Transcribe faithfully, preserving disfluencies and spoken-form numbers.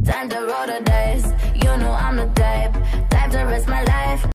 Time to roll the dice. You know I'm the type